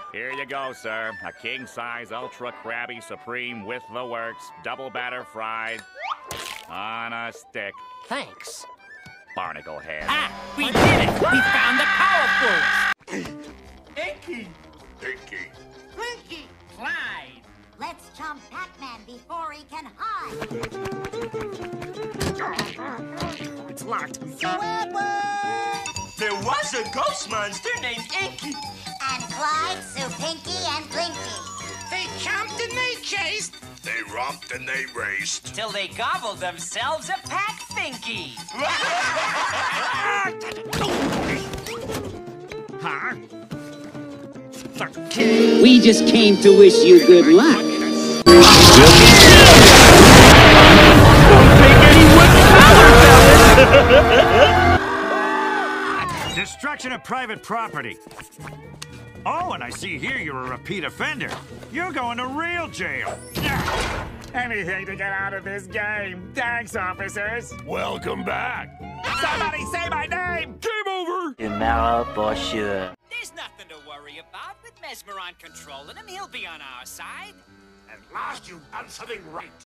Here you go, sir. A king-size, ultra-crabby supreme with the works. Double batter fried. On a stick. Thanks. Barnacle head. Ah! We did it! We found the power force! Inky! Pinky. Blinky! Clyde! Let's chomp Pac-Man before he can hide. It's locked. There was a ghost monster named Inky. And Clyde, Sue Pinky, and Blinky. They chomped and they chased. They romped and they raced. Till they gobbled themselves a Pac Finky. Huh? We just came to wish you good luck. Destruction of private property. Oh, and I see here you're a repeat offender. You're going to real jail. Anything to get out of this game. Thanks, officers. Welcome back. Somebody say my name. Game over. Tomorrow for sure. There's nothing to worry about. With Mesmeron controlling him, he'll be on our side. At last you've done something right.